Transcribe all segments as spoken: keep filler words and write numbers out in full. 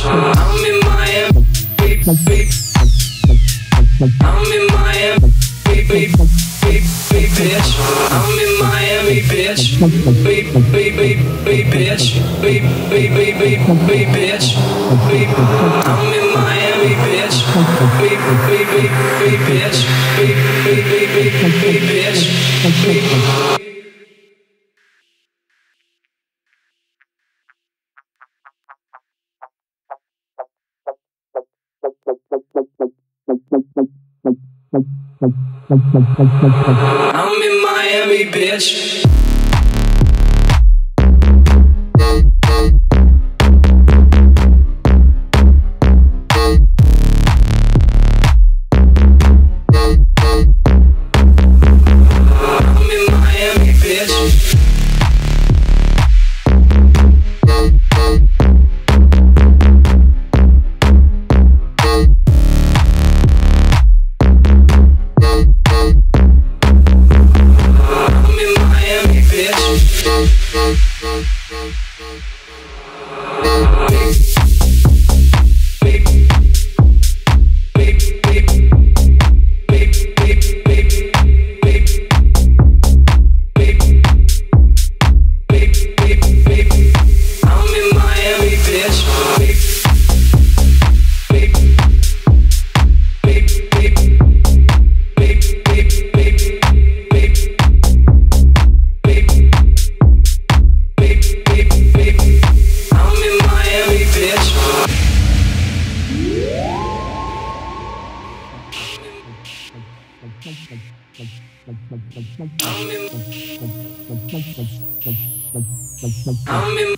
I'm in Miami, beep, beep. I'm in Miami, beep, beep, beep, beep, bitch. I'm in Miami, bitch. Beep, beep, beep, beep, bitch. Beep, beep, beep, beep, beep, bitch. Beep. I'm in Miami, bitch. Beep, beep, beep, beep, bitch. Beep, beep, beep, beep, beep, bitch. Beep. I'm in Miami, bitch. I'm in,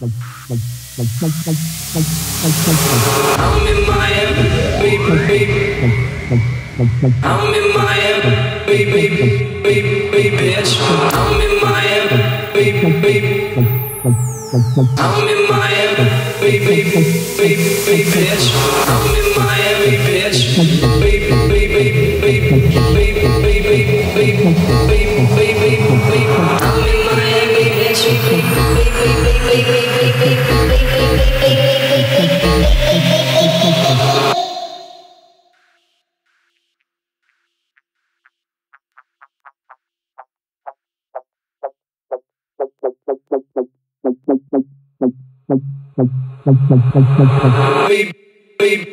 I'm in Miami, beep, beep. I'm in Miami, beep, beep, beep, beep, bitch. I'm in Miami, beep, beep. I'm in Miami, beep, beep, beep, beep, bitch. I'm in Miami, bitch. Beep, beep, beep, beep, beep, beep, beep, beep, beep, beep, beep, beep. I'm in Miami, bitch. Beep, beep, beep, beep, beep, beep, beep, beep, beep, beep, beep, beep.